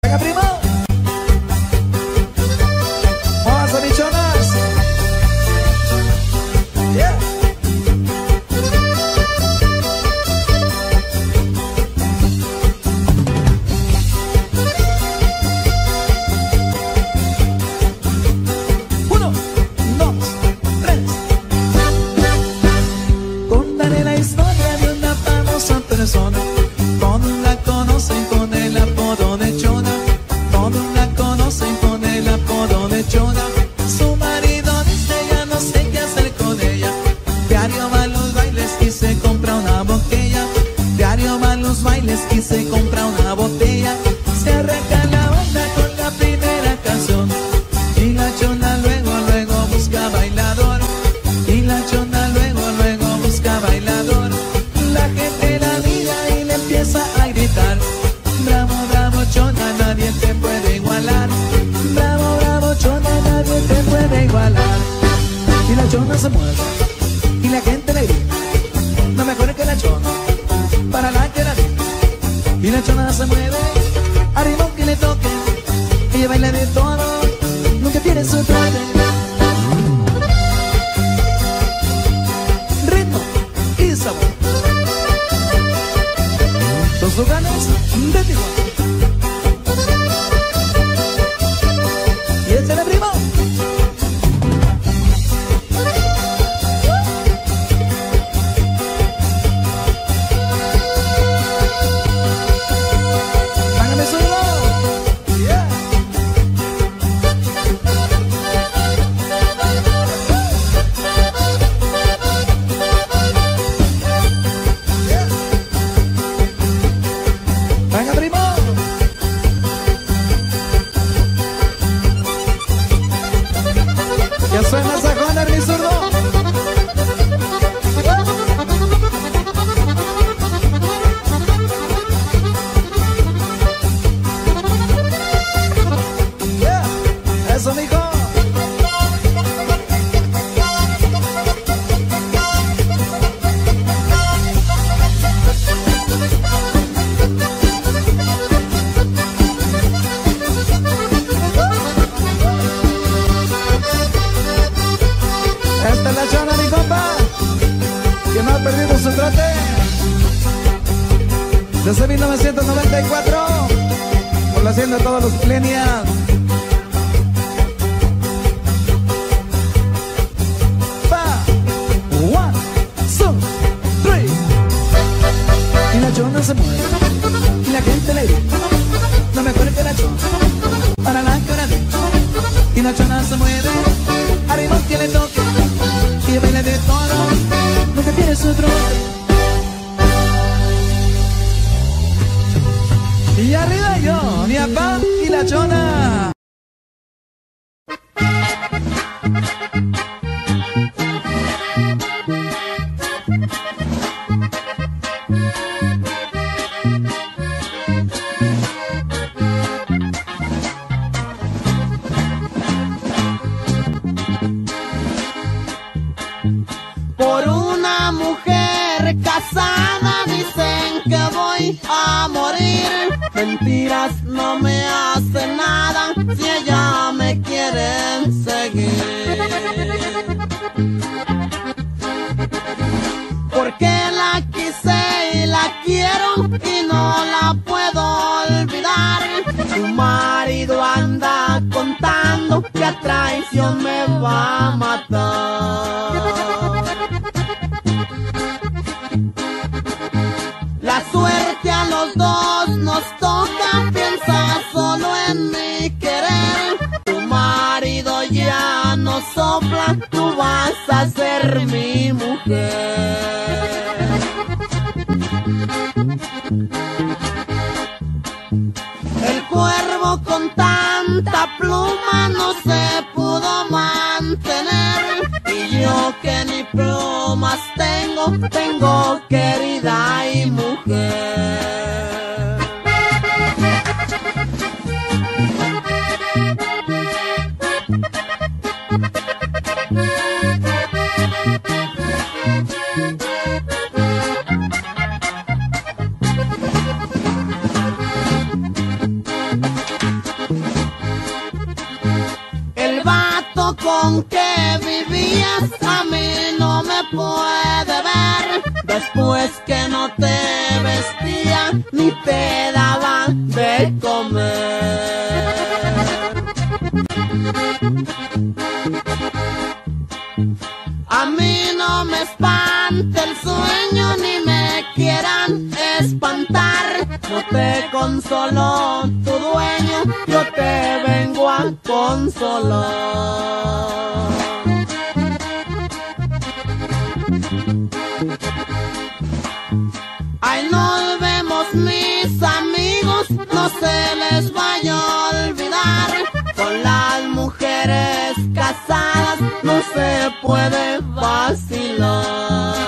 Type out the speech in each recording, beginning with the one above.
Venga, primo. Vamos a bichonas. Yeah. Uno, dos, tres. Contaré la historia de una famosa persona. Todos la conocen con el apodo de Chona. Todos la conocen con el apodo de Chona. Su marido dice ya no sé qué hacer con ella. Diario va a los bailes y se compra una botella. Diario va a los bailes y se compra una botella. Se arranca la onda con la primera canción. Y la Chona luego busca bailador. Y la Chona luego busca bailador. La gente la mira y le empieza a gritar. Bravo, bravo Chona, nadie te puede igualar. Bravo, bravo Chona, nadie te puede igualar. Y la Chona se mueve y la gente le grita. No mejor que la Chona, para la que la grita. Y la Chona se mueve, arriba que le toque. Ella baila de todo, nunca pierde su trote. Ritmo y sabor. Los lugares de Tijuana. Y échale, primo. Págame solo. Yeah. Venga, primo. Que suena sajona, mi zurdo. Yeah. Eso, mijo. Esta es la Chona, mi compa, que no ha perdido su trote desde 1994, por la hacienda de todos los millennials. Va, 1, 2, 3. Y la Chona se mueve y la gente le grita. No mejor que la Chona, para la que ahora dice. Y la Chona se mueve, arriba que le toque. Y baila de todo, nunca pierde su trote. Y arriba yo, mi papá y la Chona. Por una mujer casada dicen que voy a morir. Mentiras, no me hace nada si ella me quiere seguir. Porque la quise y la quiero y no la puedo olvidar. Su marido anda contando que a traición me va a matar. La suerte a los dos nos toca, piensa solo en mi querer. Tu marido ya no sopla, tú vas a ser mi mujer. El cuervo con tanta pluma no se pudo mantener. Y yo que ni plumas tengo querida y mujer. aunque vivías a mí no me puede ver. Después que no te vestía ni te daba de comer. A mí no me espanta el sueño ni me quieran espantar. No te consoló tu dueño, yo te vengo a consolar. Ay, nos vemos mis amigos, no se les vaya a olvidar. Con las mujeres casadas no se puede vacilar.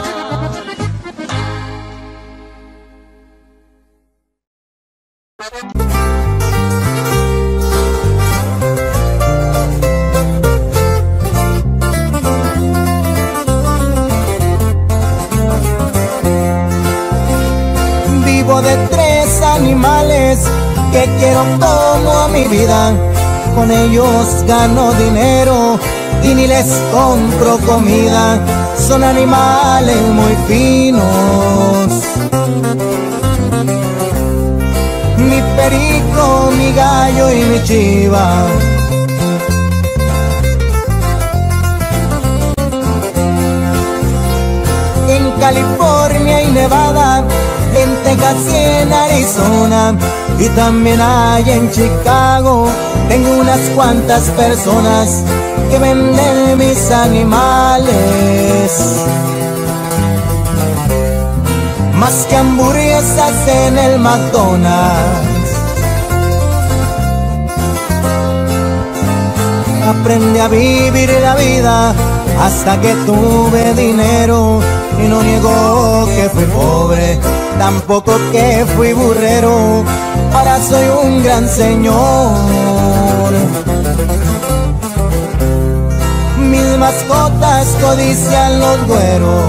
Vivo de 3 animales que quiero como a mi vida. Con ellos gano dinero y ni les compro comida. Son animales muy finos. Mi perico, mi gallo y mi chiva. En California y Nevada, en Texas y en Arizona, y también hay en Chicago. Tengo unas cuantas personas que venden mis animales. Más que hamburguesas en el McDonald's. Aprendí a vivir la vida hasta que tuve dinero. Y no niego que fui pobre, tampoco que fui burrero. Ahora soy un gran señor. Mis mascotas codician los güeros.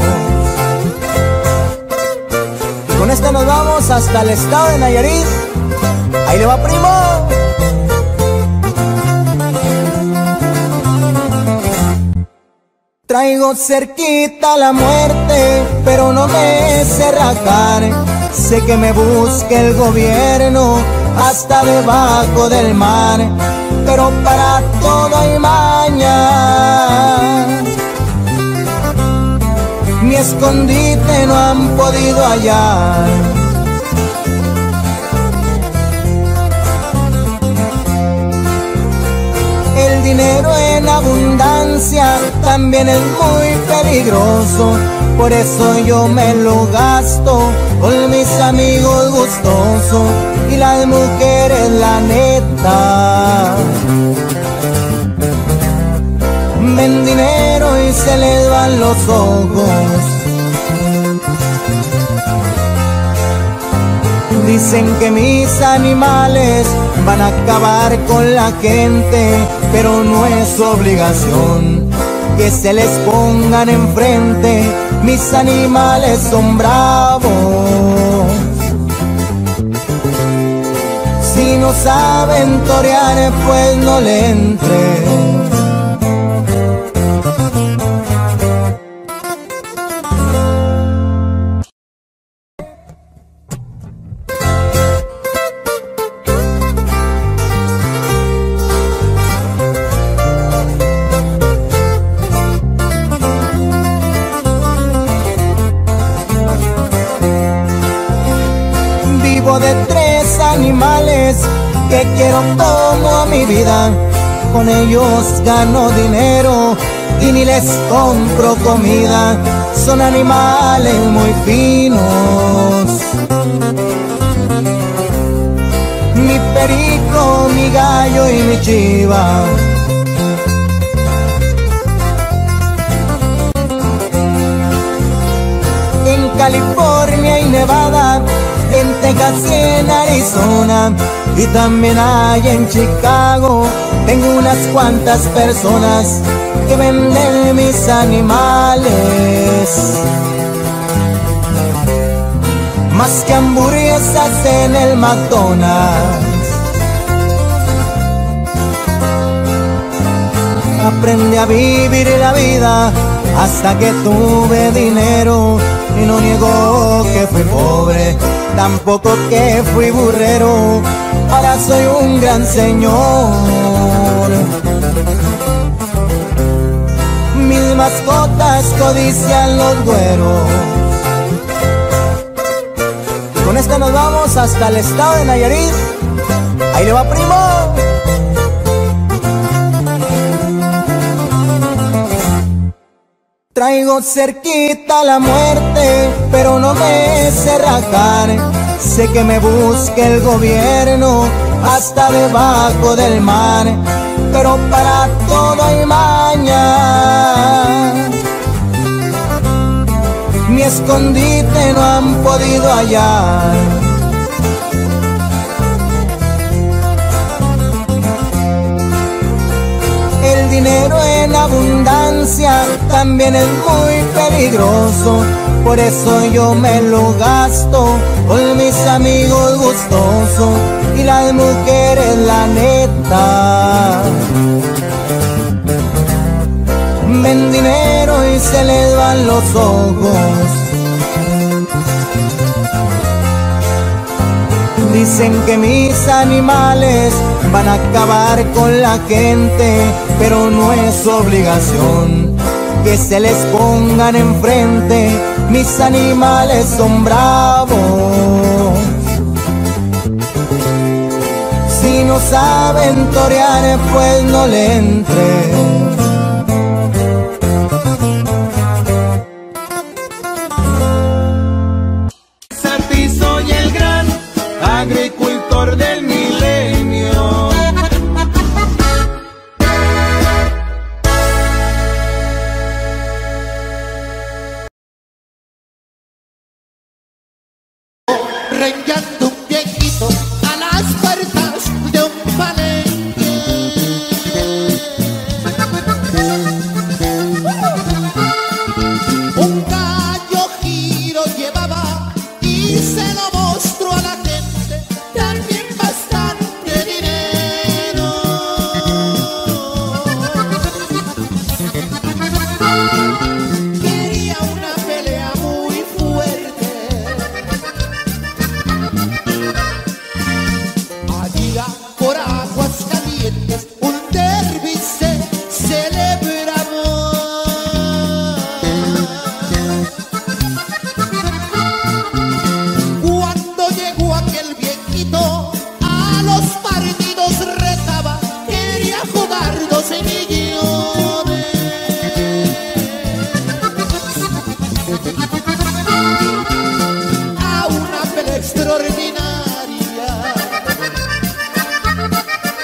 Con esta nos vamos hasta el estado de Nayarit. Ahí le va, primo. Traigo cerquita la muerte, pero no me sé rajar. Sé que me busque el gobierno hasta debajo del mar, pero para todo hay maña. Mi escondite no han podido hallar. El dinero en abundancia también es muy peligroso. Por eso yo me lo gasto con mis amigos gustosos. Y las mujeres, la neta, ven dinero y se les van los ojos. Dicen que mis animales van a acabar con la gente, pero no es obligación que se les pongan enfrente. Mis animales son bravos. Si no saben torear, pues no le entren. De 3 animales que quiero como a mi vida. Con ellos gano dinero y ni les compro comida. Son animales muy finos. Mi perico, mi gallo y mi chiva. En California y Nevada, en Texas y en Arizona, y también hay en Chicago. Tengo unas cuantas personas que venden mis animales. Más que hamburguesas en el McDonald's. aprendí a vivir la vida hasta que tuve dinero. Y no niego que fui pobre, tampoco que fui burrero. Ahora soy un gran señor. Mis mascotas codician los güeros. Con esta nos vamos hasta el estado de Nayarit. Ahí le va, primo. Traigo cerquita la muerte, pero no me sé rajar. Sé que me busque el gobierno hasta debajo del mar, pero para todo hay maña. Mi escondite no han podido hallar. El dinero en abundancia también es muy peligroso. Por eso yo me lo gasto con mis amigos gustosos. Y las mujeres, la neta, ven dinero y se les van los ojos. Dicen que mis animales van a acabar con la gente, pero no es obligación que se les pongan enfrente. Mis animales son bravos. Si no saben torear, pues no le entren. Soy el gran agricultor del milenio. Rengueando un viejito a las puertas de un palenque. Un gallo giro llevaba y se lo mostró a la gente, también bastante dinero. Quería una pelea muy fuerte. Allá por aguas calientes un derbi se celebraba. Cuando llegó aquel viejito a los partidos retaba, quería jugar 12 millones. A una pelea extraordinaria.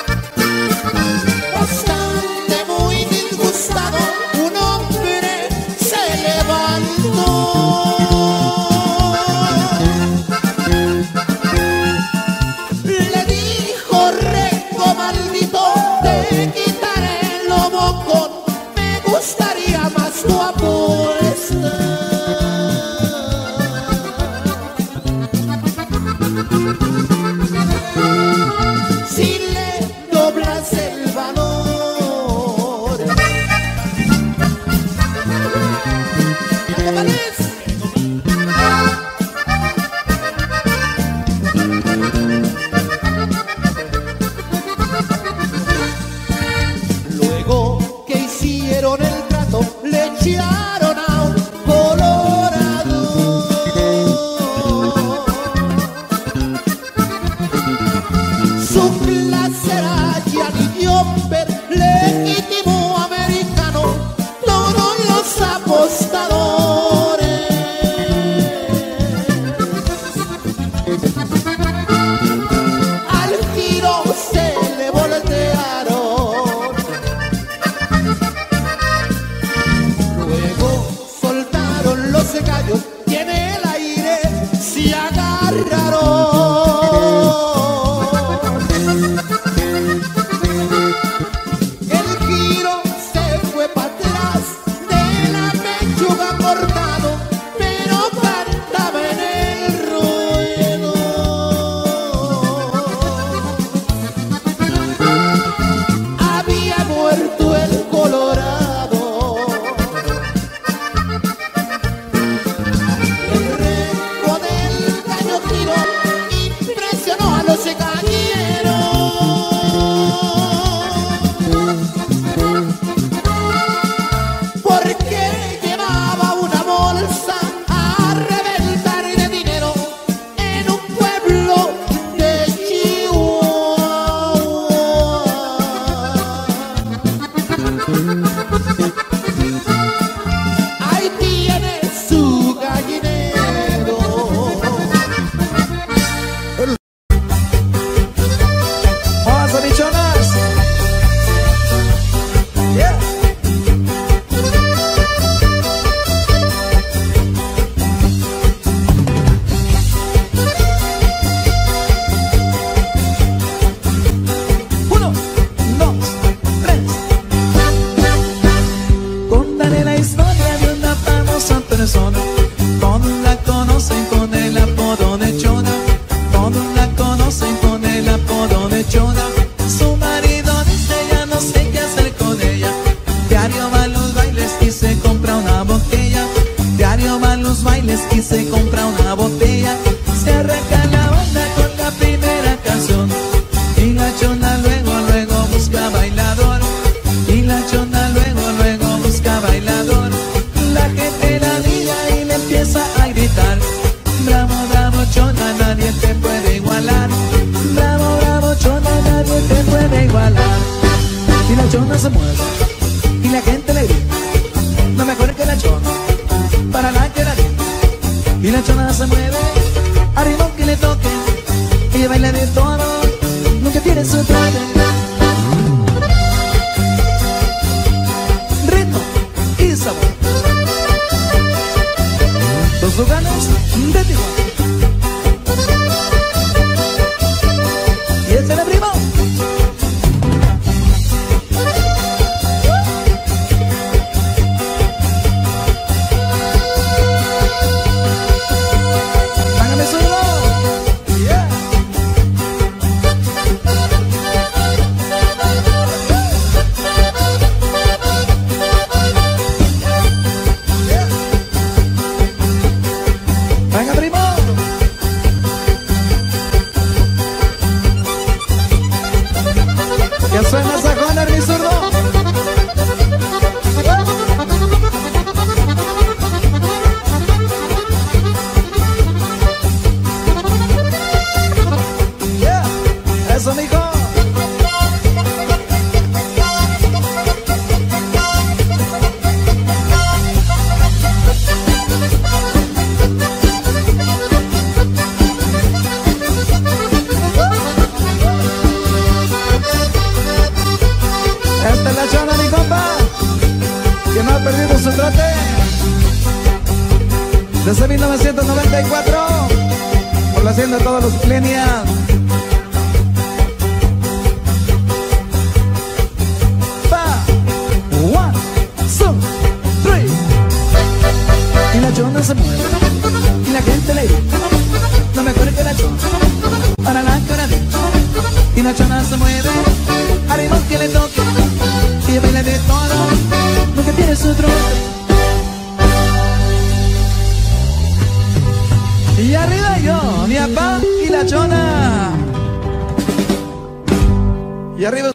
lechona. Su marido dice ya no sé qué hacer con ella. Diario va a los bailes y se compra una botella. Diario va a los bailes y se compra una botella. Se arranca la banda con la primera canción. Y la chona luego busca bailador. Y la chona luego busca bailador. La gente la mira y le empieza a gritar: bravo, bravo chona, nadie te puede igualar. Bravo, bravo chona, nadie te puede igualar. Y la chona se mueve y la gente le grita: no mejor que la chona, para la que la grita. Y la chona se mueve a ritmo que le toque. Ella baila de todo, nunca tiene su trote. Ritmo y sabor, los lugares de Tijuana. Y ese es el primo. Págame su voz. Yeah. Venga, primo. Que suena sajona, mi zurdo. Yeah. Eso, mijo. Esta es la chona, mi compa, que no ha perdido su trote desde 1994, por la hacienda de todos los plenias. Pa, 1, 2, 3. Y la chona se mueve y la gente le grita: no me acuerdo que la chona, para la cara de. Y la chona se mueve a ritmo que le toque. Y baila de todo, nunca tiene su trote. Y arriba yo, mi papá y la chona. Y arriba.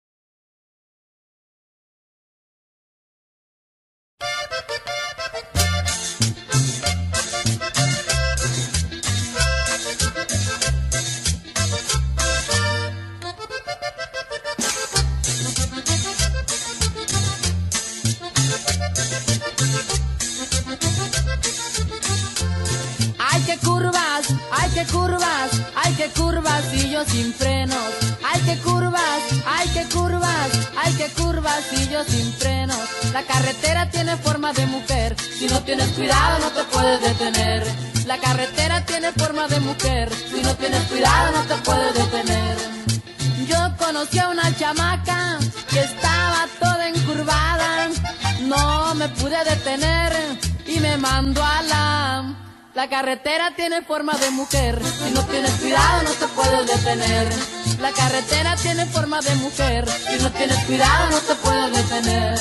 Ay, qué curvas, ay, qué curvas, ay, qué curvas y yo sin frenos. Ay, qué curvas, ay, qué curvas, ay, qué curvas y yo sin frenos. La carretera tiene forma de mujer, si no tienes cuidado no te puedes detener. La carretera tiene forma de mujer, si no tienes cuidado no te puedes detener. Yo conocí a una chamaca que estaba toda encurvada, no me pude detener y me mandó a la... La carretera tiene forma de mujer, si no tienes cuidado no te puedes detener. La carretera tiene forma de mujer, si no tienes cuidado no te puedes detener.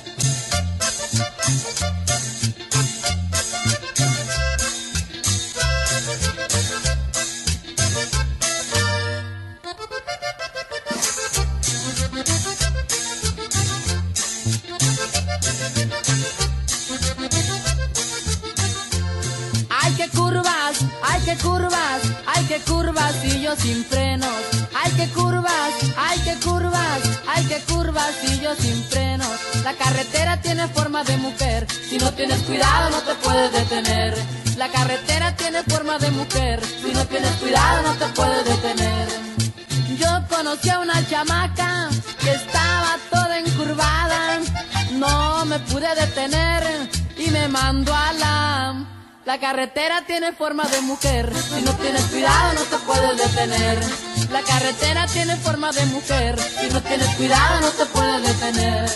Ay, qué curvas, ay, qué curvas, ay, qué curvas y yo sin frenos. Ay, qué curvas, ay, qué curvas, ay, qué curvas y yo sin frenos. La carretera tiene forma de mujer, si no tienes cuidado no te puedes detener. La carretera tiene forma de mujer, si no tienes cuidado no te puedes detener. Yo conocí a una chamaca que estaba toda encurvada, no me pude detener y me mandó a la... La carretera tiene forma de mujer, si no tienes cuidado no te puedes detener. La carretera tiene forma de mujer, si no tienes cuidado no te puedes detener.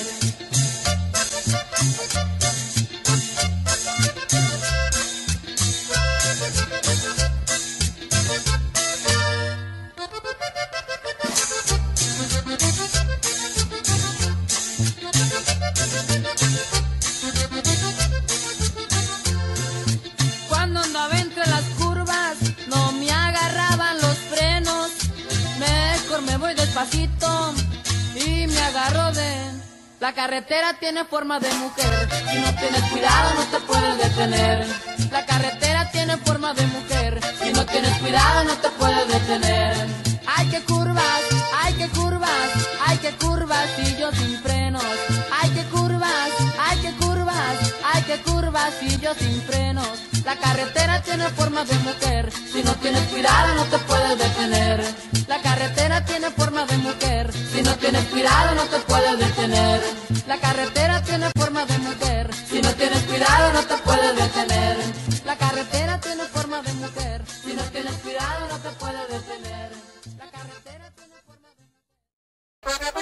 voy despacito y me agarro de... La carretera tiene forma de mujer, si no tienes cuidado no te puedes detener. La carretera tiene forma de mujer, si no tienes cuidado no te puedes detener. Ay, qué curvas, ay, qué curvas, ay, qué curvas y yo sin frenos. Ay, qué curvas, ay, qué curvas, ay, qué curvas y yo sin frenos. La carretera tiene forma de mujer, si no tienes cuidado no te puedes detener. La carretera tiene forma de mujer, si no tienes cuidado no te puedes detener. La carretera tiene forma de mujer, si no tienes cuidado no te puedes detener. La carretera tiene forma de mujer, si no tienes cuidado no te puedes detener. La carretera tiene forma de mujer.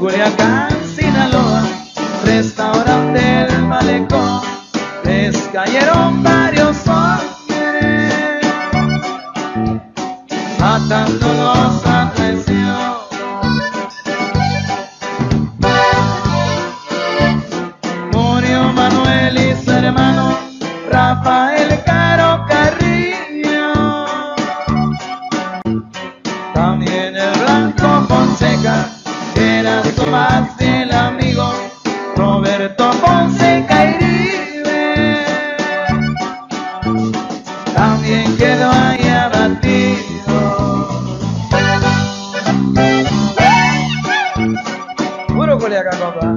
Culiacán, Sinaloa, restaurante del Malecón, les cayeron varios hombres, matándolos a traición. Murió Manuel y su hermano Rafael Caro Carrillo, también el Blanco Fonseca, era su más fiel amigo, Roberto Fonseca Iribe, también quedó ahí abatido. Puro Culiacán, compa.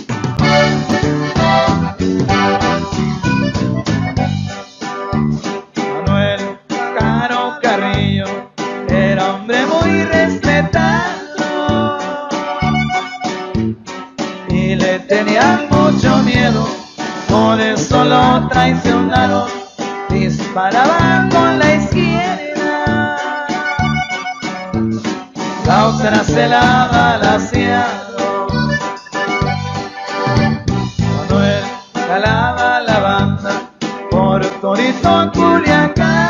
Manuel Caro Carrillo era hombre muy respetado y le tenían mucho miedo, por eso lo traicionaron, disparaba con la izquierda, la otra se la balacearon. Manuel jalaba la banda por Torito, Culiacán,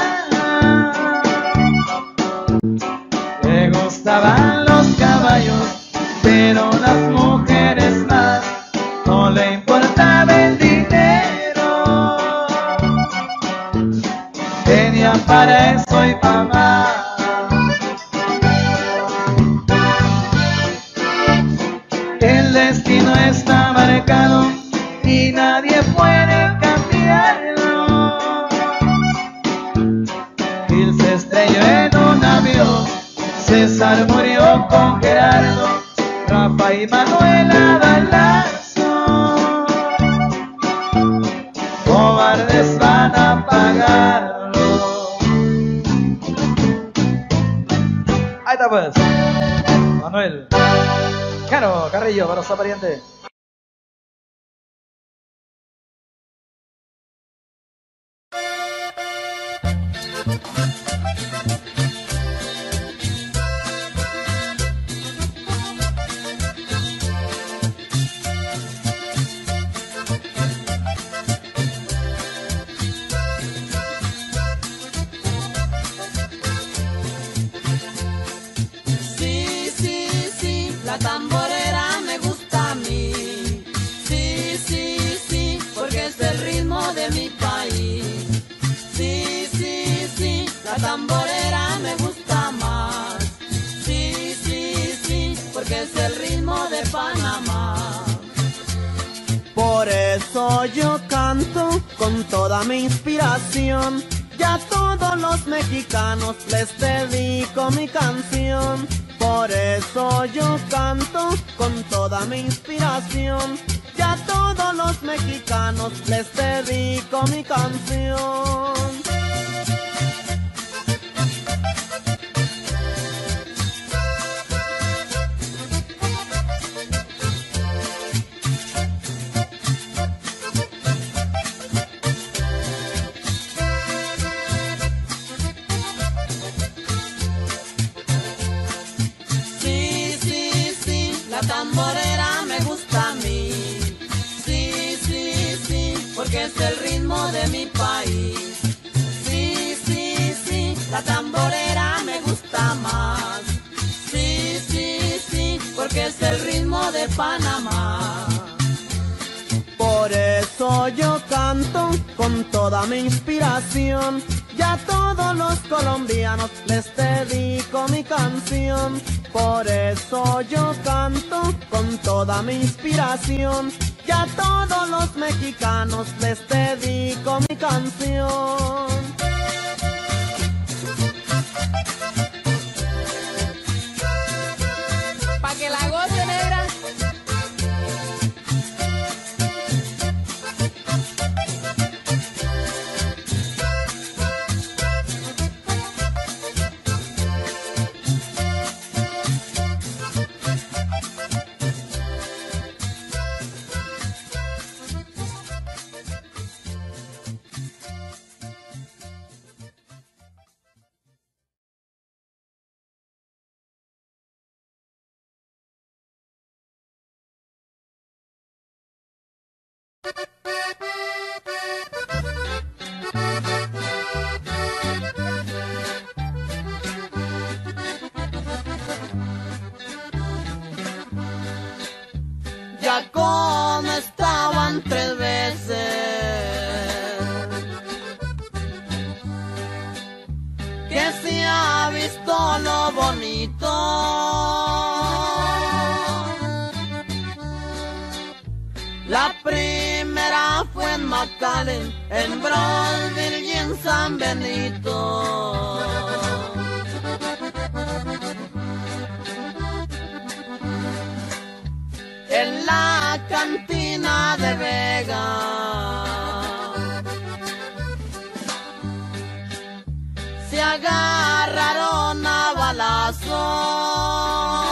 le gustaban los caballos, pero las mujeres más, no le importaba el dinero, tenía para eso y para más. El destino está marcado y nadie puede cambiarlo. Gil se estrelló en un avión, César murió con Gerardo, Rafa y Manuel a balazo, cobardes van a pagarlo. Ahí está pues, Manuel Caro Carrillo para su pariente. Sí, sí, sí, la tamborera me gusta a mí. Sí, sí, sí, porque es el ritmo de mi país. Sí, sí, sí, la tamborera me gusta más. Sí, sí, sí, porque es el ritmo de Panamá. Por eso yo canto con toda mi inspiración, y a todos los mexicanos les dedico mi canción. Por eso yo canto con toda mi inspiración, y a todos los mexicanos les dedico mi canción. Sí, sí, sí, la tamborera me gusta a mí. Sí, sí, sí, porque es el ritmo de mi país. Sí, sí, sí, la tamborera me gusta más. Sí, sí, sí, porque es el ritmo de Panamá. Por eso yo canto con toda mi inspiración, y a todos los colombianos les dedico mi canción. Por eso yo canto con toda mi inspiración, y a todos los mexicanos les dedico mi canción. Pa' que la goce, negra. ya con estaban 3 veces. Que se ha visto lo bonito. La primera fue en McAllen, en Brownsville y en San Benito. En la cantina de Vega. Se agarraron a balazos.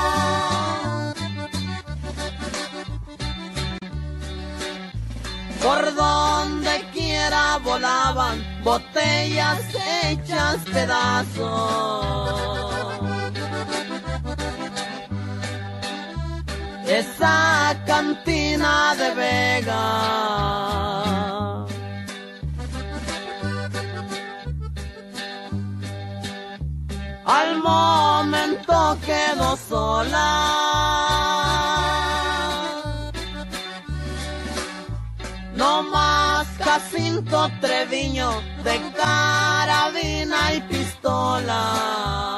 Por donde quiera volaban botellas hechas pedazos. Esa cantina de Vega al momento quedó sola. No más Jacinto Treviño de carabina y pistola.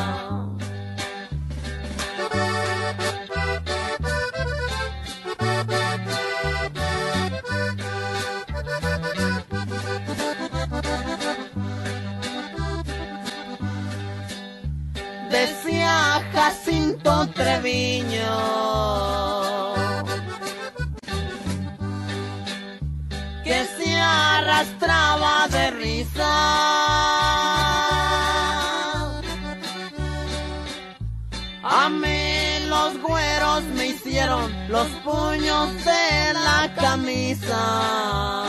Decía Jacinto Treviño que se arrastraba de risa. A mí los güeros me hicieron los puños de la camisa.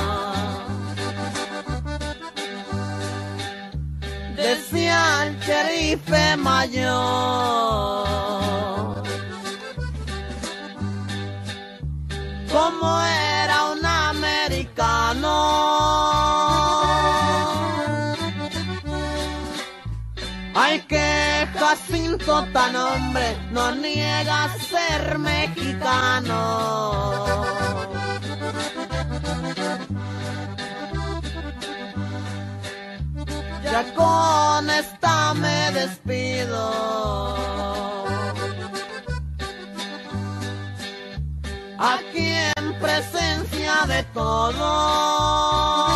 Decía el sherife mayor, como era un americano. Ay, que Jacinto tan hombre no niega ser mexicano. Ya con esta me despido. Aquí en presencia de todos.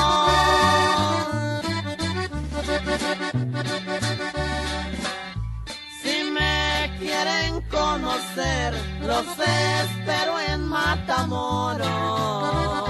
Si me quieren conocer, los espero en Matamoros.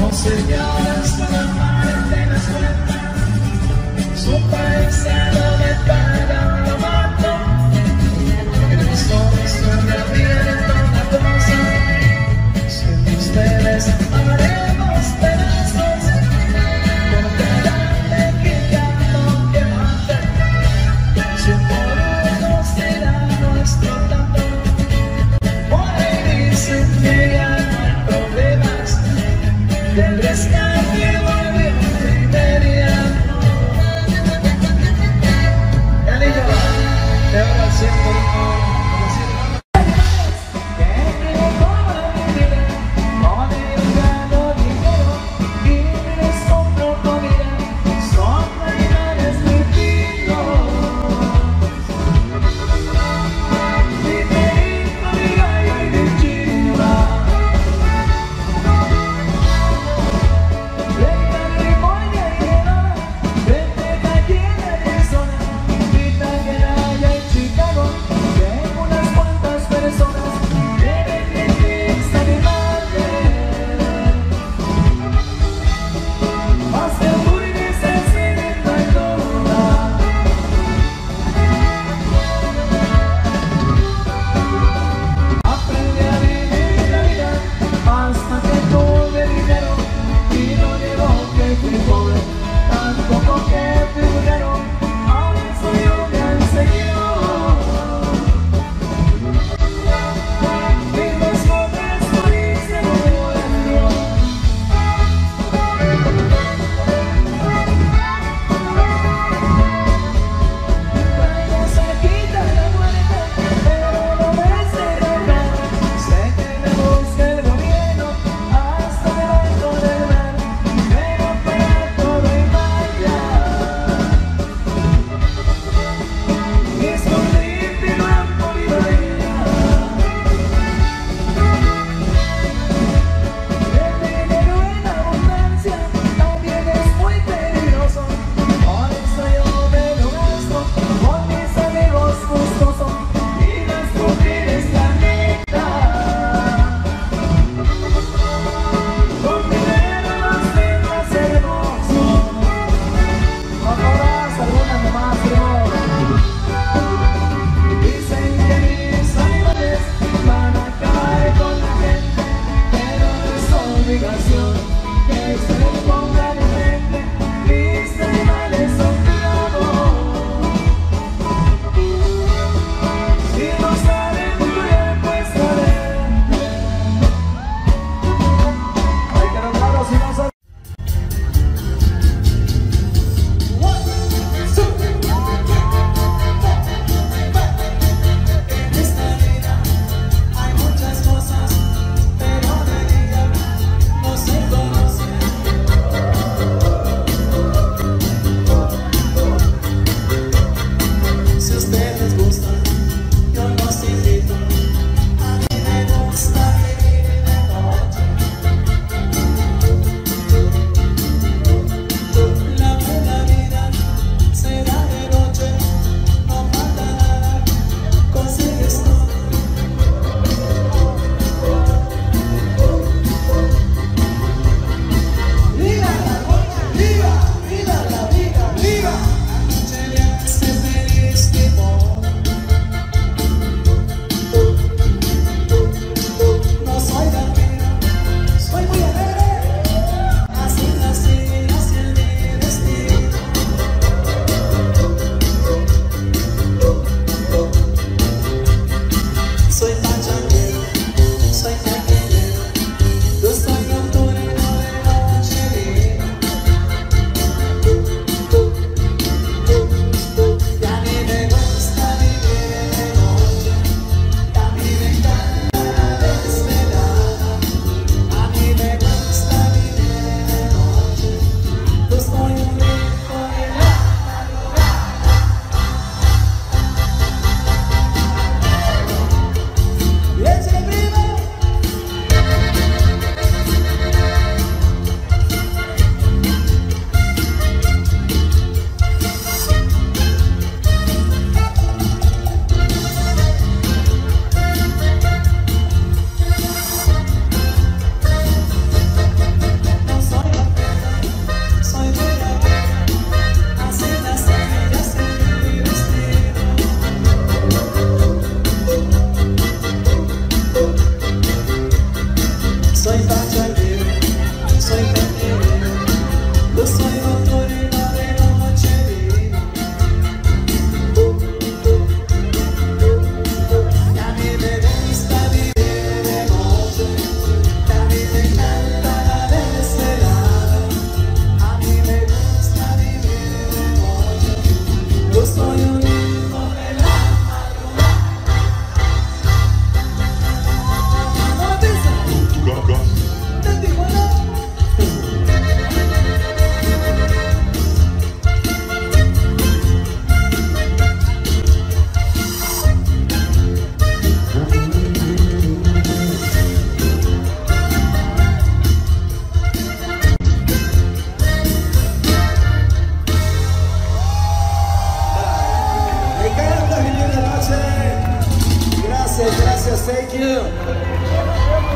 señoras con amar de las cuentas, su paisano me paga lo mato, somos una viento una cosa, sin ustedes haremos pedazos, porque dale quitando que mate, si por uno será nuestro tanto, por ahí dicen que ya no hay problemas, tendrás que volver inmediato. Ya le digo, te hago así por favor.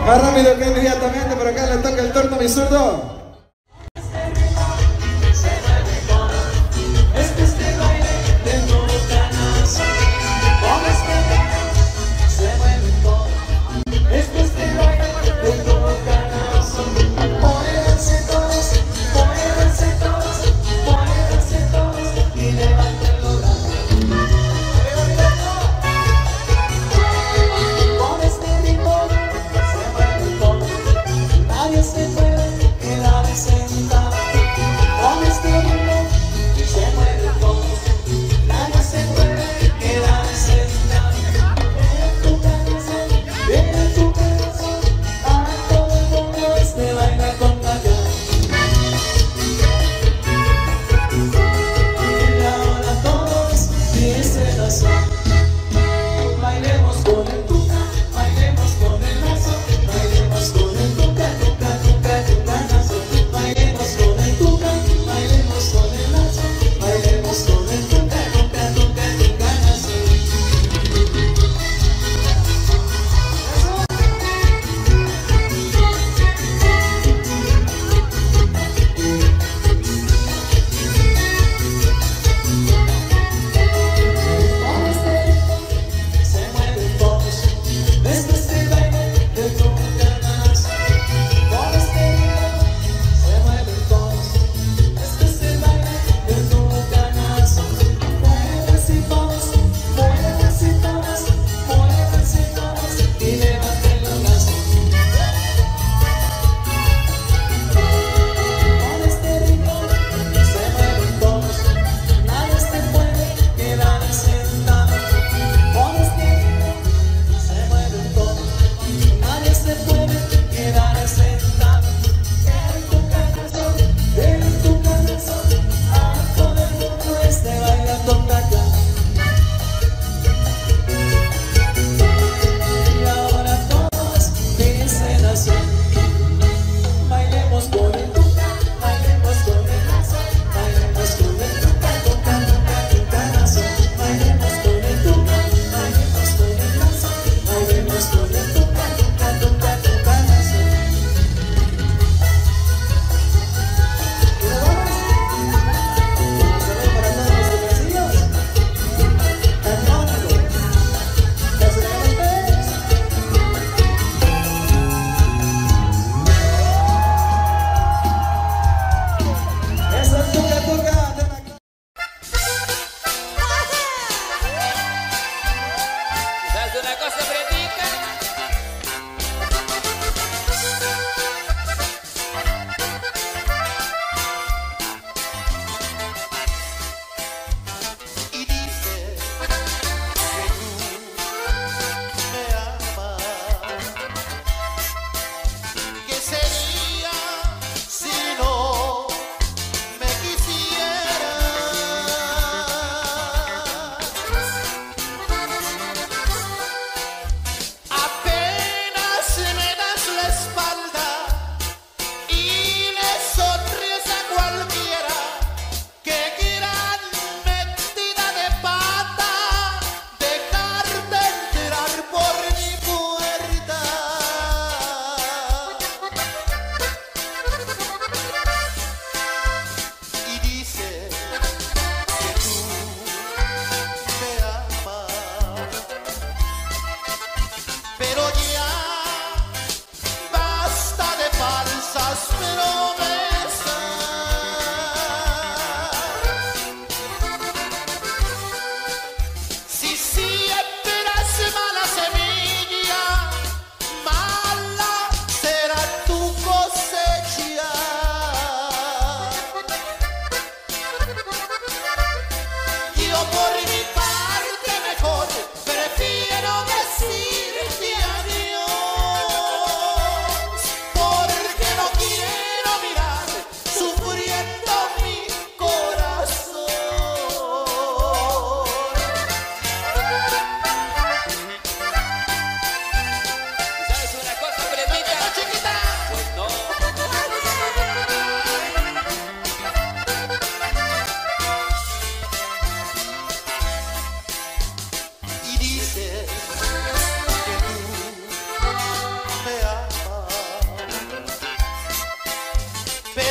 Más rápido que inmediatamente, por acá le toca el turno a mi zurdo. Nadie se puede quedar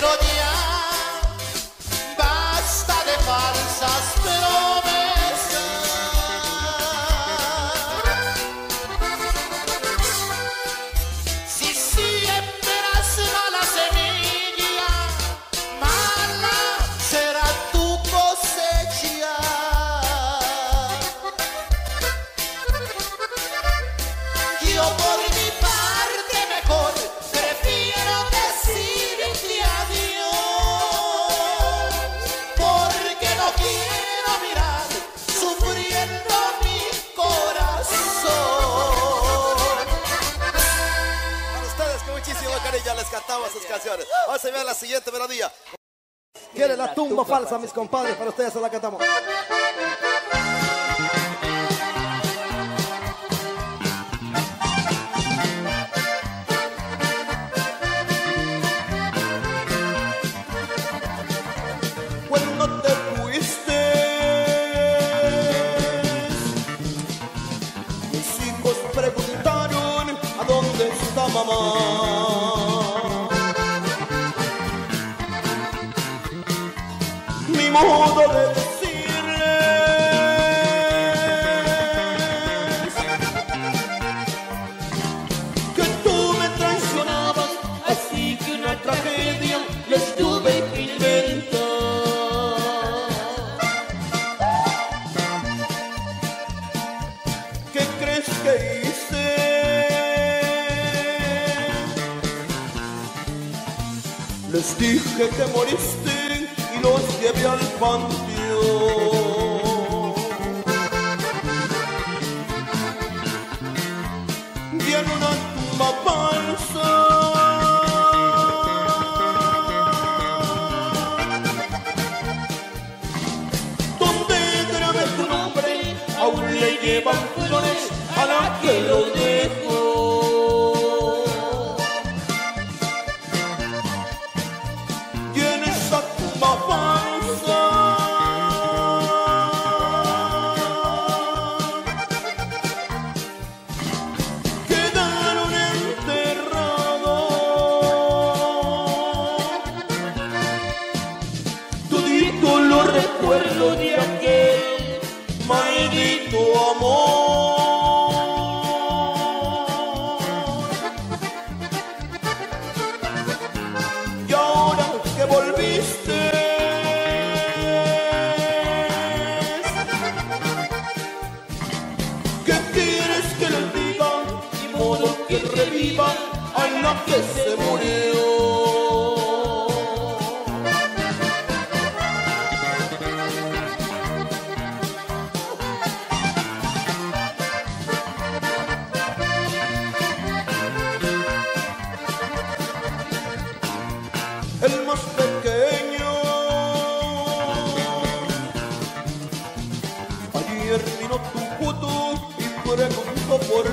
pero ya basta de falsas promesas. Si siembras mala semilla, mala será tu cosecha. Yo por mi parte mejor prefiero decirte adiós, porque no quiero mirar sufriendo mi corazón. Para ustedes con muchísimo cariño les cantamos sus canciones. Ahora se ve la siguiente melodía. ¿Quiere la tumba falsa, mis compadres? Para ustedes se la cantamos. Cuando te fuiste, mis hijos preguntaron a dónde está mamá. Mi modo de decirles que tú me traicionabas, así que una tragedia les tuve que inventar. ¿Qué crees que hice? Les dije que moriste y los llevé al panteón. Y en una tumba falsa donde grabé tu nombre, aún le llevan flores a la que lo dejó. Y en esa tumba falsa quedaron enterrados. Todito lo recuerdo de aquel maldito amor. Y ahora que volviste, ¿qué quieres que les diga? Ni modo que reviva a la que se murió. El más pequeño ayer vino tu foto y preguntó por ti.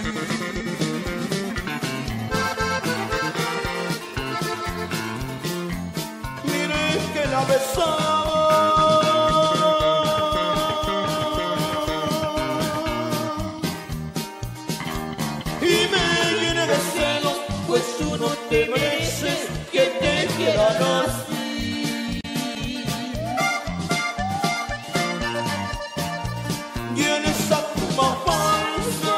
Miré que la besaba y me llené de celos, pues tú no te mereces que te quieran así. Y en esa tumba falsa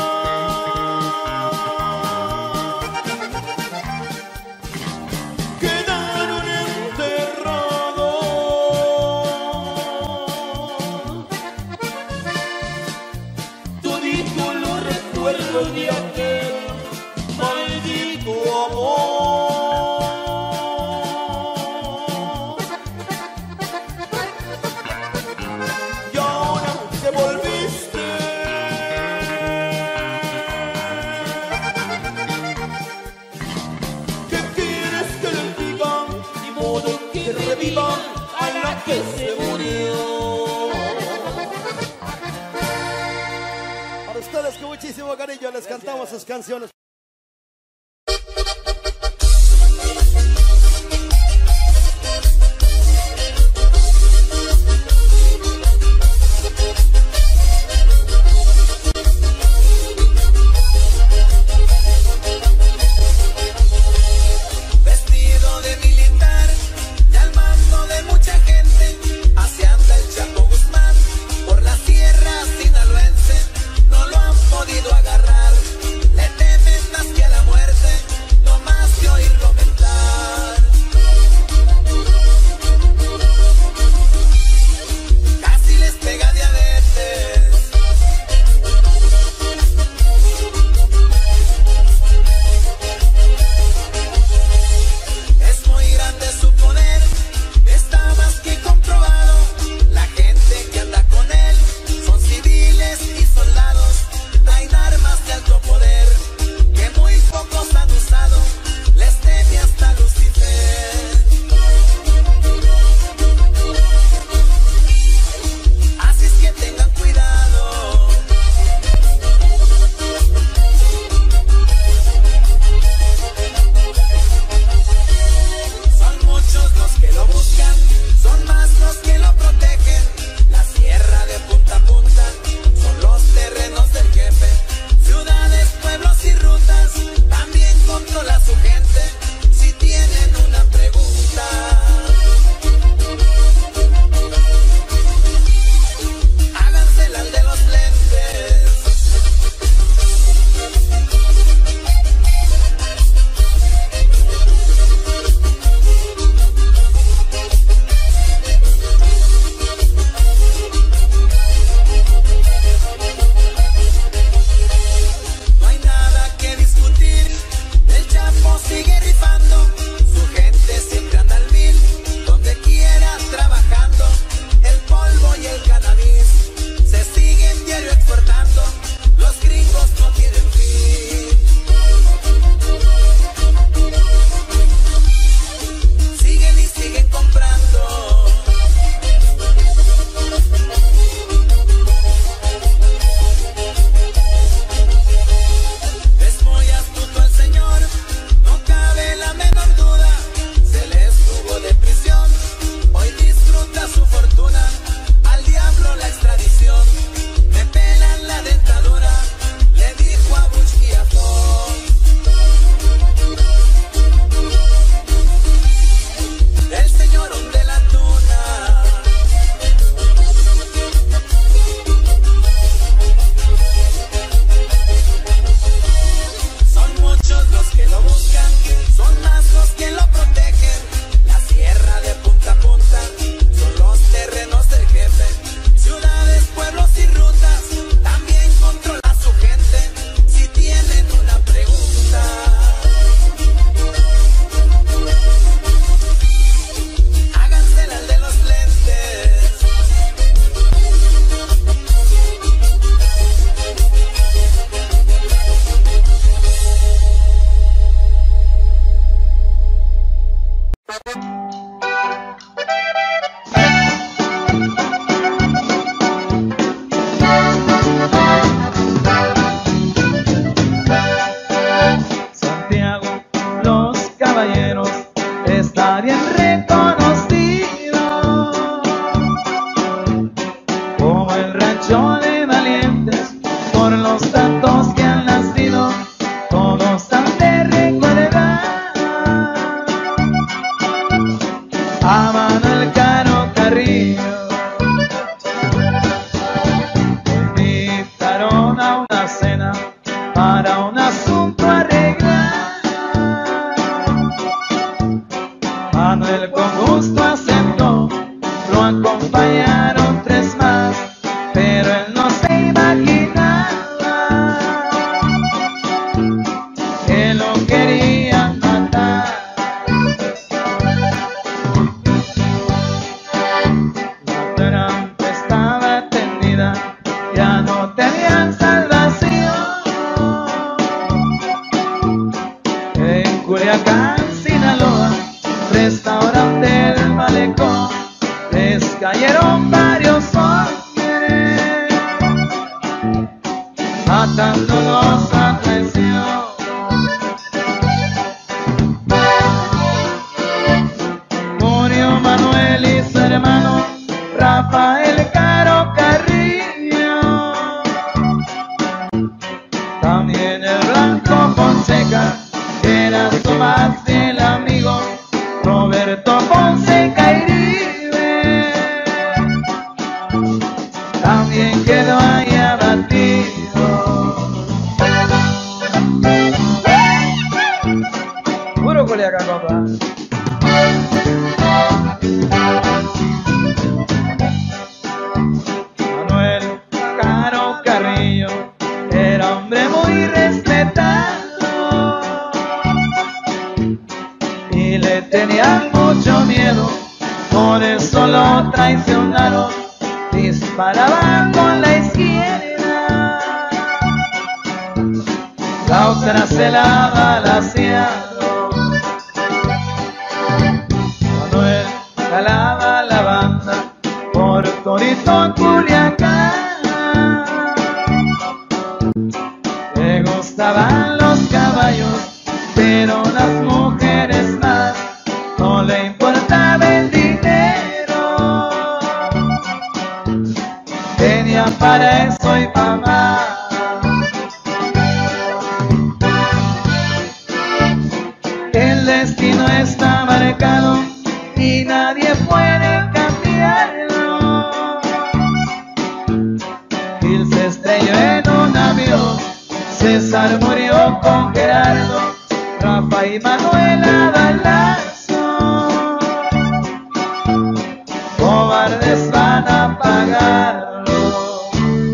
quedaron enterrados. Todito lo recuerdo de aquel maldito amor. Y ahora que volviste, ¿qué quieres que les diga? Ni modo que reviva a la que se murió. Para ustedes con muchísimo cariño les cantamos sus canciones. Vestido de militar bien reconocido como el rancho de valientes, por los tantos que han nacido, todos han de recordar a Manuel Caro Carrillo. Invitaron a una cena para un asunto arreglar. Manuel con gusto aceptó, lo acompañaron 3 más, pero él no se imaginaba que lo querían matar. La trampa estaba tendida, ya no tenían salvación. En Culiacán, Sinaloa, restaurante del Malecón, les cayeron varios hombres, matándolos a traición. Murió Manuel y su hermano Rafael Caro Carrillo. También el Blanco Fonseca, que era su más fiel amigo, Roberto Fonseca Iribe, también quedó ahí abatido. Puro Culiacán, compa. Manuel Caro Carrillo era hombre muy respetado y le tenían mucho miedo, por eso lo traicionaron. Disparaban con la izquierda, la otra se la balacearon. Manuel jalaba la banda por todito Culiacán. Le gustaban los caballos, pero las mujeres más, no le importaba el dinero, tenía para eso y para más. El destino está marcado y nadie puede cambiarlo. Gil se estrelló en un avión, César murió con Gerardo, Rafa y Manuel a balazo. Cobardes van a pagarlo.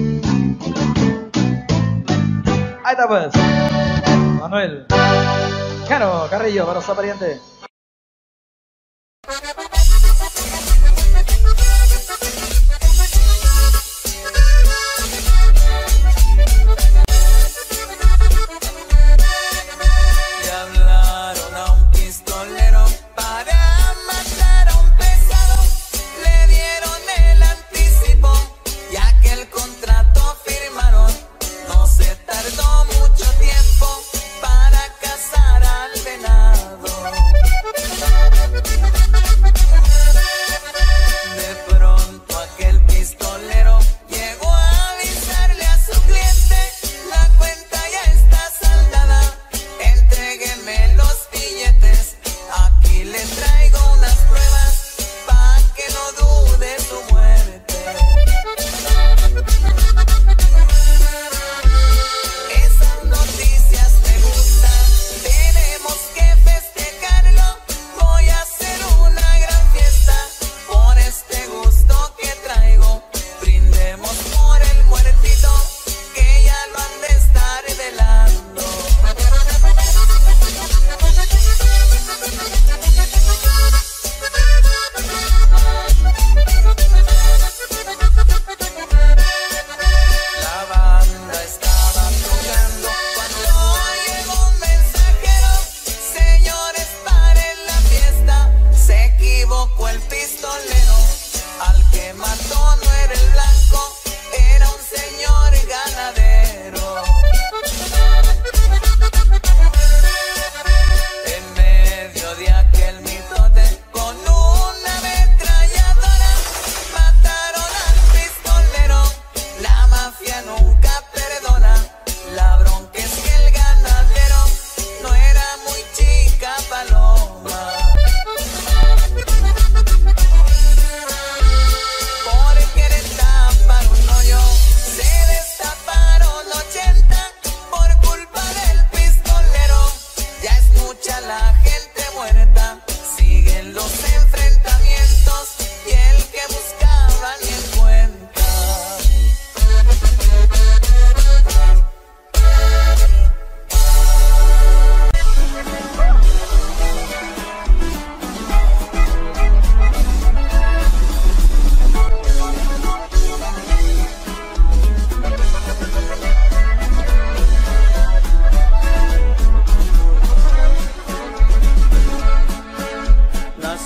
Ahí está pues, Manuel Caro Carrillo para su pariente. Tardó mucho tiempo para cazar al venado.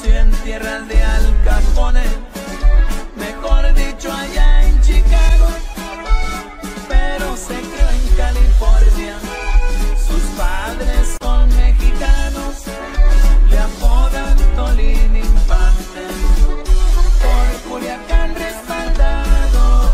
nació en tierras de Al Capone, mejor dicho allá en Chicago, pero se crió en California. Sus padres son mexicanos, le apodan Tolín Infante, por Culiacán respaldado.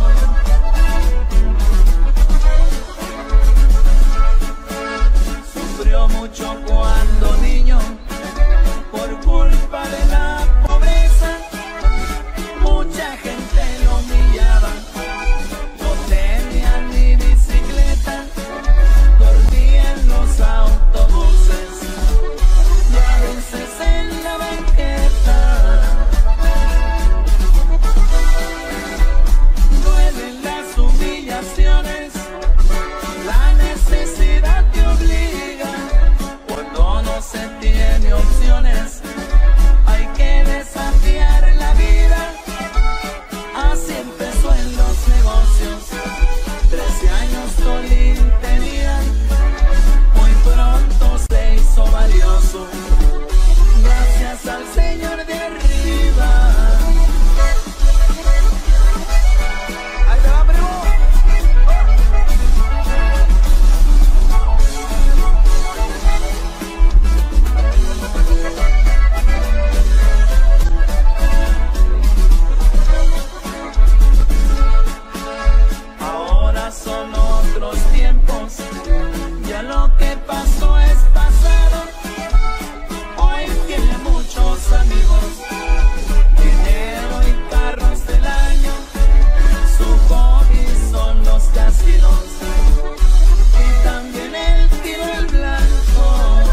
Sufrió mucho cuando niño por culpa de la pobreza, mucha gente lo humillaba, no tenía ni bicicleta, dormía en los autobuses y a veces en la banqueta. Duelen las humillaciones, la necesidad te obliga, cuando no se tiene opciones hay que desafiar la vida. Así empezó en los negocios, 13 años Tolín tenía, muy pronto se hizo valioso, gracias al Señor de arriba. Ahí te va, primo. Ahora son otros tiempos, ya lo que pasó es pasado. Hoy tiene muchos amigos, dinero y carros del año, su hobby son los casinos y también el tiro al blanco.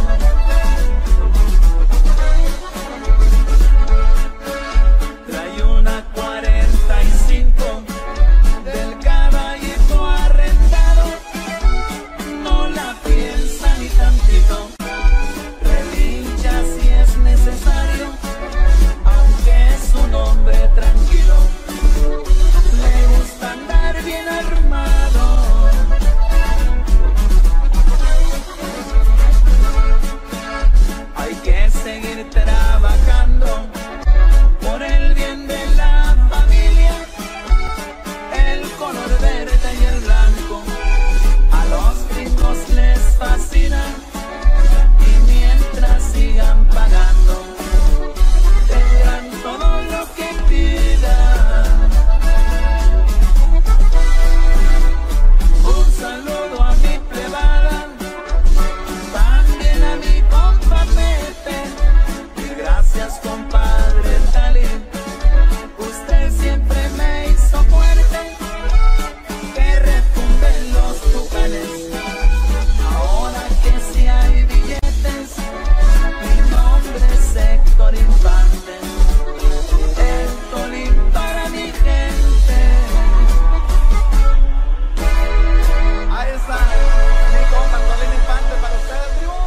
Trae una 45 del caballito arrendado, no la piensa ni tantito, relincha si es necesario, aunque es un hombre tranquilo, le gusta andar bien armado. Hay que seguir trabajando por el bien de la familia, el color verde y el blanco a los gringos les fascina, y mientras sigan pagando tendrán todo lo que pidan. Un saludo a mi plebada, también a mi compa Pepe, y gracias compadre Talín, usted siempre me hizo fuerte, que retumben los tucanes. Ahora que si hay billetes, mi nombre es Héctor Infante, el Tolín para mi gente. Ahí está, mi compa Tolín Infante para ustedes, primo.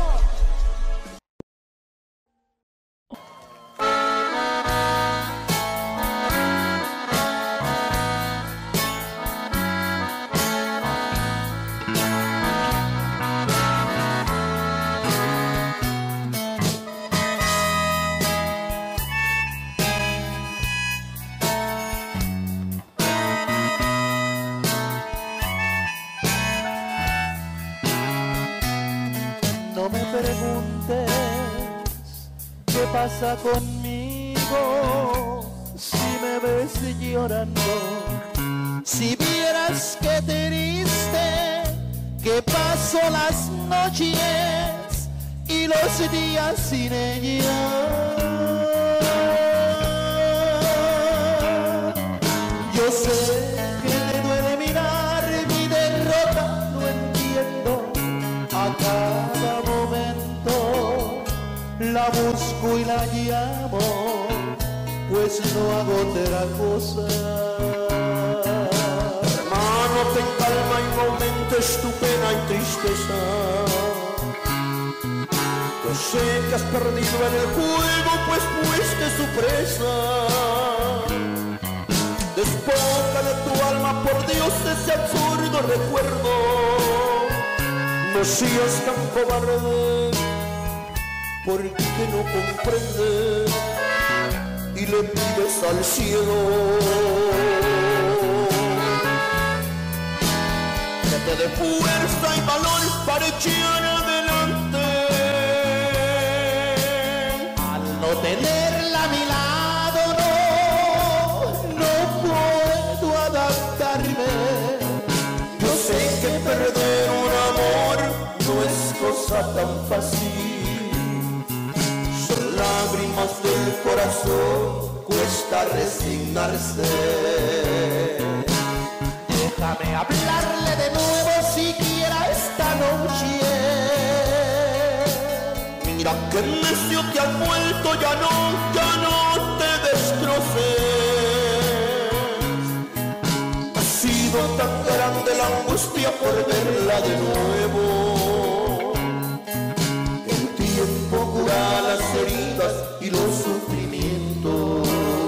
No me preguntes qué pasa conmigo si me ves llorando. Si vieras qué triste que paso las noches y los días sin ella. Yo sé que te duele mirar mi derrota, lo entiendo. A cada momento la busco y la llamo, pues no hago otra cosa. Hermano, ten calma y no aumentes tu pena y tristeza. Yo sé que has perdido en el juego, pues fuiste su presa. Despoja de tu alma, por Dios, ese absurdo recuerdo. No seas tan cobarde, porque no comprendes le pides al cielo que te dé fuerza y valor para echar adelante. Al no tenerla a mi lado, no puedo adaptarme. Yo sé que perder un amor no es cosa tan fácil. Son lágrimas del corazón, cuesta resignarse. Déjame hablarle de nuevo siquiera esta noche. Mira que necio te has vuelto, ya no te destroces. Ha sido tan grande la angustia por verla de nuevo. El tiempo cura las heridas y los sufrimientos.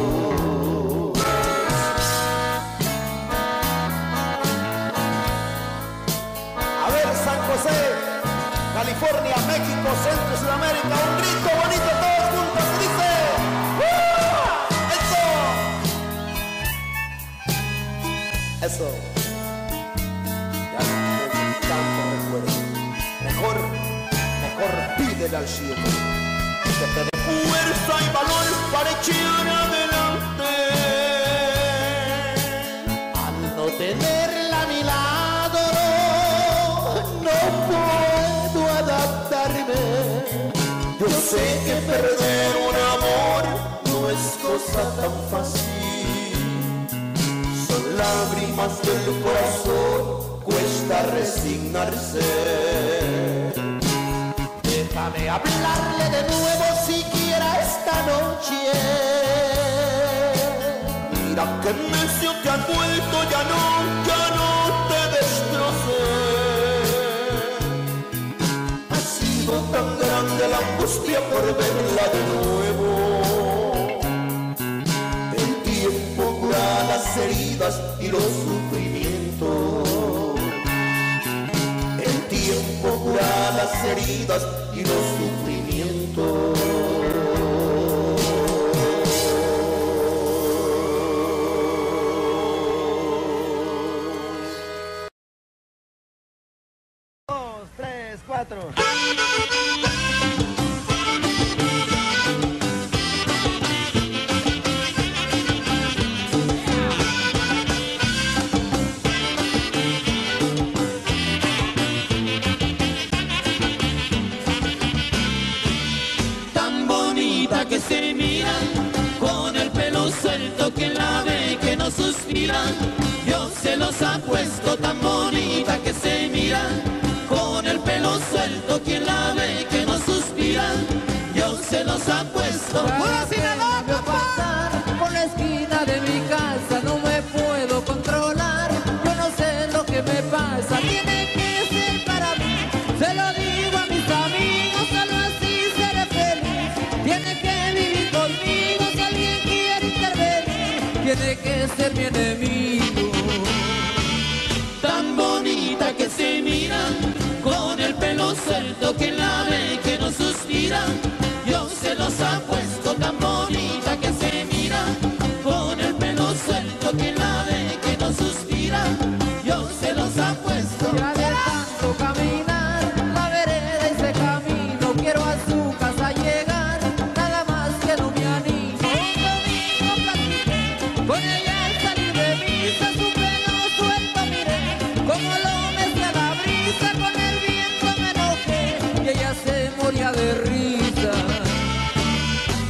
California, México, Centro, Sudamérica, un grito bonito todos juntos, dice ¡eso! Ya no tanto recuerdo. Mejor pídele al cielo que te dé fuerza y valor para echar adelante. Al no tenerla a mi lado, no puedo adaptarme. Yo sé que perder un amor no es cosa tan fácil. Son lágrimas del corazón, cuesta resignarse. Déjame hablarle de nuevo siquiera esta noche. Mira que necio te has vuelto, ya no te destroces. Tan grande la angustia por verla de nuevo. El tiempo cura las heridas y los sufrimientos. El tiempo cura las heridas y los sufrimientos. Dos, tres, cuatro. Que se miran, con el pelo suelto, quien la ve que no suspira. Yo se los apuesto, tan bonita que se mira, con el pelo suelto, quien la ve que no suspira. Yo se los apuesto. Ahora sí me va a pasar por la esquina de mi casa, no me puedo controlar. Yo no sé lo que me pasa, tiene que ser para mí. Se lo digo a mis amigos, solo así seré feliz. Tiene que vivir conmigo, si alguien quiere intervenir, tiene que ser mi enemigo. Tan bonita que se mira, con el pelo suelto, quien la ve que no suspira. Yo se los apuesto, tan bonita que se mira, con el pelo suelto, quien la ve que no suspira. Yo se los apuesto. Ya de tanto caminar la vereda y ese camino, quiero a su casa llegar, nada más que no me animo. Un domingo platiqué con ella al salir de misa, su pelo suelto miré, como lo mezcla la brisa, con el viento me enojé y ella se moría de risa.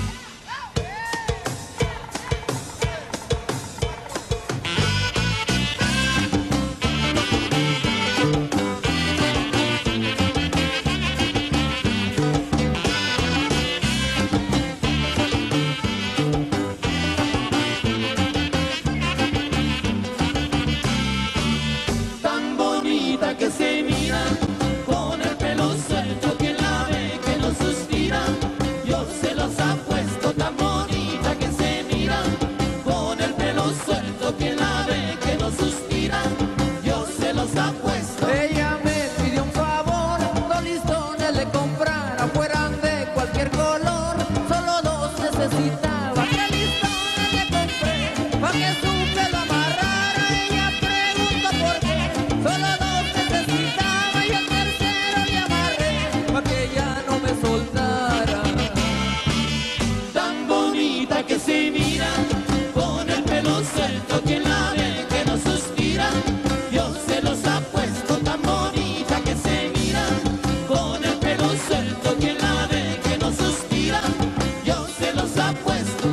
necesitaba, que listones le compré, pa' que su pelo amarrara. Ella preguntó por qué, solo dos necesitaba y el tercero le amarré, pa' que ella no me soltara. Tan bonita que se mira, con el pelo suelto, quien la ve que no suspira, Dios se los ha puesto. Tan bonita que se mira, con el pelo suelto, quien la ve que no suspira, Dios se los ha puesto.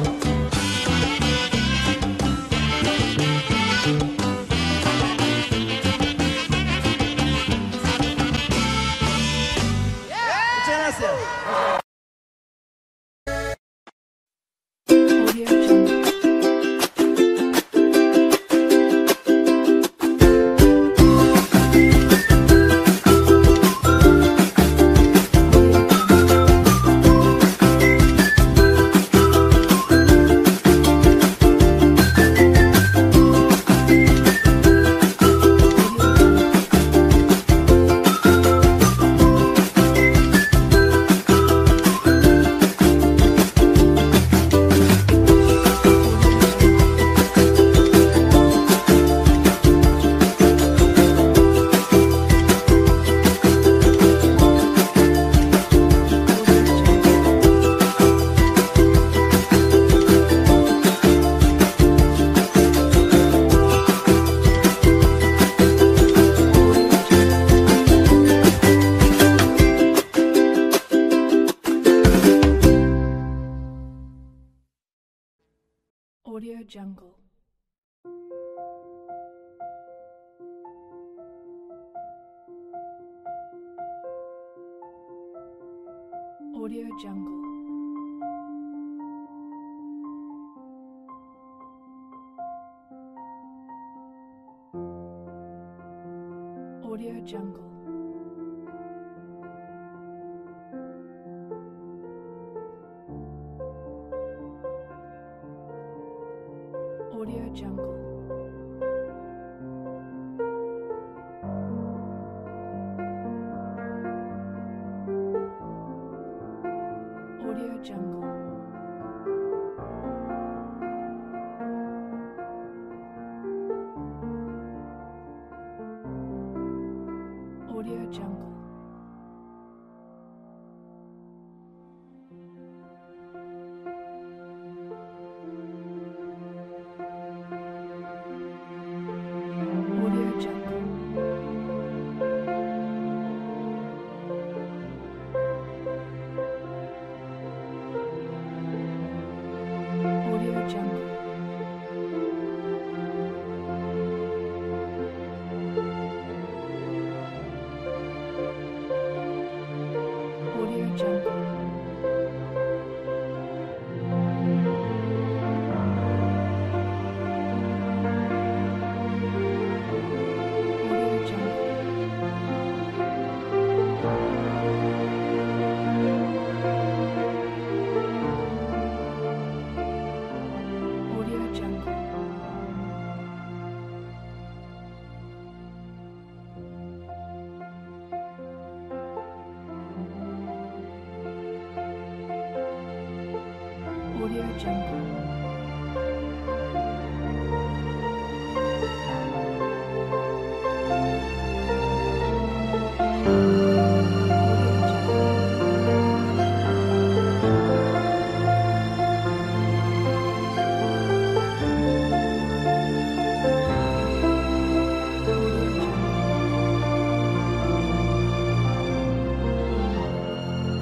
Muchas gracias. Audio Jungle. Audio Jungle. Audio Jungle. Audio Jungle. Audio Jungle. Audio Jungle. Audio Jungle.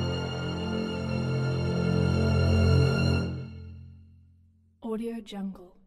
Audio Jungle.